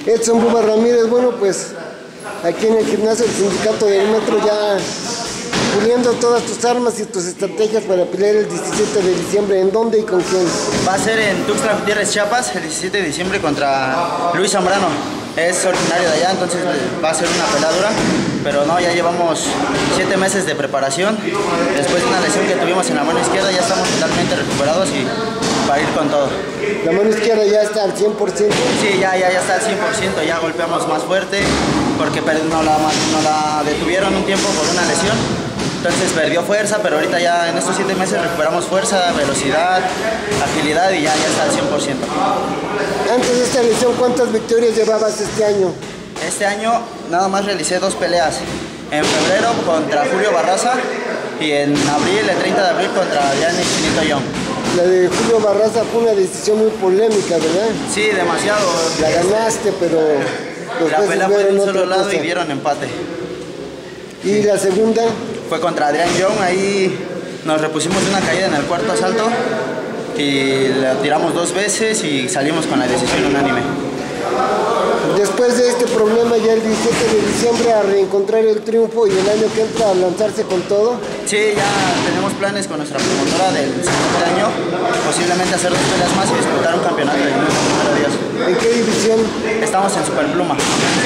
Edson Buba Ramírez, bueno, pues aquí en el gimnasio del Sindicato del Metro ya puliendo todas tus armas y tus estrategias para pelear el 17 de diciembre. ¿En dónde y con quién? Va a ser en Tuxtla Gutiérrez, Chiapas, el 17 de diciembre contra Luis Zambrano. Es originario de allá, entonces va a ser una peladura. Pero no, ya llevamos 7 meses de preparación. Después de una lesión que tuvimos en la mano izquierda, ya estamos totalmente recuperados y para ir con todo. ¿La mano izquierda ya está al 100%? Sí, ya está al 100%, ya golpeamos más fuerte porque no la detuvieron un tiempo por una lesión. Entonces perdió fuerza, pero ahorita ya en estos 7 meses recuperamos fuerza, velocidad, agilidad y ya está al 100%. Antes de esta lesión, ¿cuántas victorias llevabas este año? Este año nada más realicé 2 peleas. En febrero contra Julio Barraza y en abril, el 30 de abril, contra Adrián Infinito Young. La de Julio Barraza fue una decisión muy polémica, ¿verdad? Sí, demasiado. La ganaste, pero la pelea fue de un solo lado y dieron empate. ¿Y la segunda? Fue contra Adrián Young, ahí nos repusimos de una caída en el cuarto asalto y la tiramos 2 veces y salimos con la decisión unánime. Después de este problema, ya el 17 de diciembre a reencontrar el triunfo y el año que entra a lanzarse con todo. Sí, ya tenemos planes con nuestra promotora del siguiente año, posiblemente hacer 2 peleas más y disputar un campeonato de nuestro número 10. ¿En qué división? Estamos en Superpluma.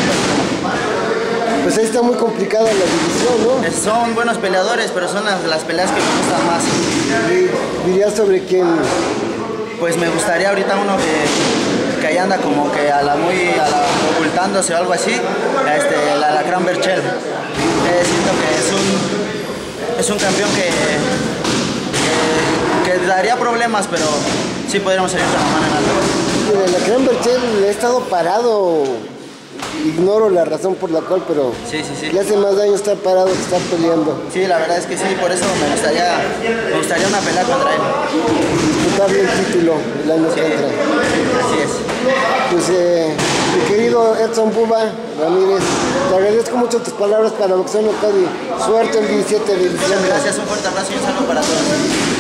Pues ahí está muy complicada la división, ¿no? Son buenos peleadores, pero son las peleas que me gustan más. ¿Y dirías sobre quién? Pues me gustaría ahorita uno que ahí anda como que ocultándose o algo así, el Alacrán Berchel. Siento que es un campeón que daría problemas, pero sí podríamos salir con la mano en alto. El Alacrán Berchel ha estado parado. Ignoro la razón por la cual, pero sí. le hace más daño estar parado que estar peleando. Sí, la verdad es que sí, por eso me gustaría una pelea contra él. Disputarle el título el año que entra. Así es. Pues mi querido Edson Buba Ramírez, te agradezco mucho tus palabras para Boxeo Local y suerte el 17 de diciembre. Muchas gracias, un fuerte abrazo y un saludo para todos.